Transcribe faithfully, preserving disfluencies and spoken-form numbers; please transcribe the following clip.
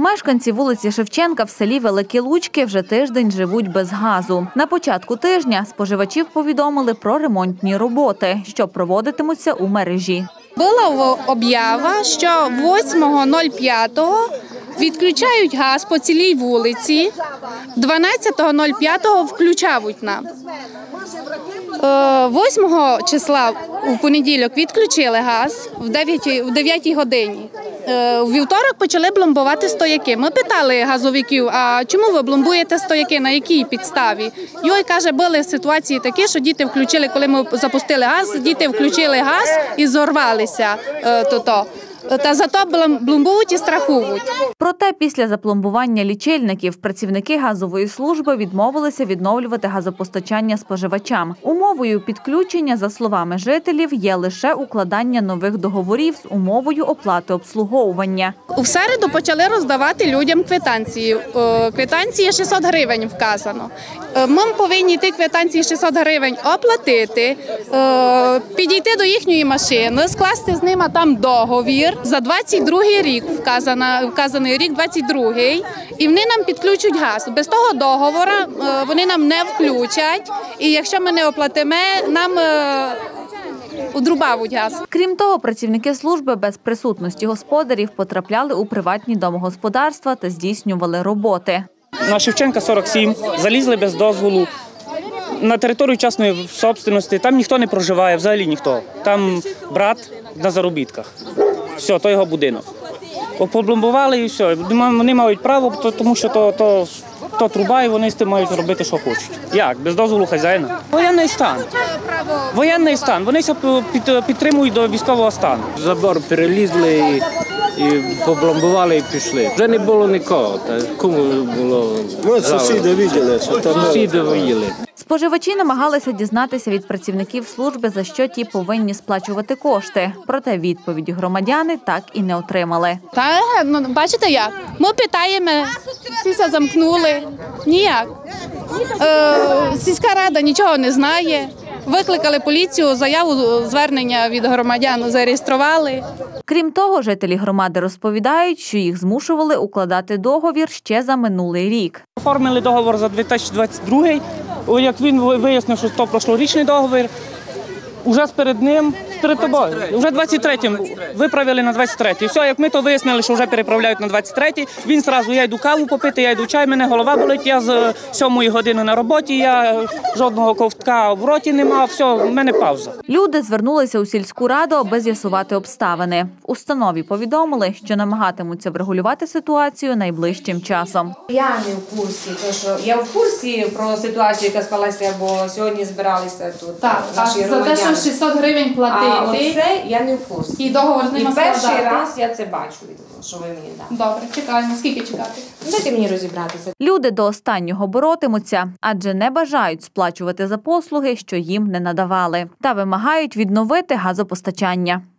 Мешканці вулиці Шевченка в селі Великі Лучки вже тиждень живуть без газу. На початку тижня споживачів повідомили про ремонтні роботи, що проводитимуться у мережі. Була об'ява, що восьмого п'ятого відключають газ по цілій вулиці, дванадцятого п'ятого включають нам. восьмого числа у понеділок відключили газ в дев'ятій годині. У вівторок почали пломбувати стояки. Ми питали газовиків, а чому ви пломбуєте стояки, на якій підставі? Йой каже, були ситуації такі, що діти включили, коли ми запустили газ, діти включили газ і зорвалися. То-то. Та зато пломбують і страхують. Проте після запломбування лічильників працівники газової служби відмовилися відновлювати газопостачання споживачам. Умовою підключення, за словами жителів, є лише укладання нових договорів з умовою оплати обслуговування. У середу почали роздавати людям квитанції. Квитанції шістсот гривень вказано. Ми повинні ті квитанції шістсот гривень оплатити, підійти до їхньої машини, скласти з ними там договір. За двадцять другий рік вказано, вказаний рік двадцять другий, і вони нам підключать газ. Без того договору вони нам не включать, і якщо ми не оплатимо, нам одрубають газ. Крім того, працівники служби без присутності господарів потрапляли у приватні домогосподарства та здійснювали роботи. На Шевченка сорок сім залізли без дозволу на територію частної собственності. Там ніхто не проживає, взагалі ніхто. Там брат на заробітках. Все, то його будинок. Попломбували і все. Вони мають право, тому що то, то, то труба, і вони з тим мають робити, що хочуть. Як? Без дозволу хазяїна? Воєнний стан. Воєнний стан. Вони підтримують до військового стану. Забор перелізли і, і попломбували і пішли. Вже не було нікого. Кому було? Ми сусіди бачили, що там сусіди воїли. Споживачі намагалися дізнатися від працівників служби, за що ті повинні сплачувати кошти. Проте відповіді громадяни так і не отримали. Та, ну, бачите як? Ми питаємо, всі замкнули. Ніяк. Е, сільська рада нічого не знає. Викликали поліцію, заяву звернення від громадян зареєстрували. Крім того, жителі громади розповідають, що їх змушували укладати договір ще за минулий рік. Оформили договор за дві тисячі двадцять другий. Як він вияснив, що це прошлорічний договір, вже перед ним, перед тобою, вже двадцять третім виправили на двадцять третій. Все, як ми то вияснили, що вже переправляють на двадцять третій, він одразу, я йду каву попити, я йду чай, мене голова болить, я з сьомої години на роботі, я жодного ковтка в роті не мав, все, в мене пауза. Люди звернулися у сільську раду, аби з'ясувати обставини. В установі повідомили, що намагатимуться врегулювати ситуацію найближчим часом. Я не в курсі, тому що я в курсі про ситуацію, яка склалася, бо сьогодні збиралися тут так, наші а громадяни. За те, що шістсот гривень платити. А оце я не в курсі. І договор з ними І перший складати. раз я це бачу, що ви мені дали. Добре, чекаємо. Скільки чекати? Дайте мені розібратися. Люди до останнього боротимуться, адже не бажають сплачувати за послуги, що їм не надавали, та вимагають відновити газопостачання.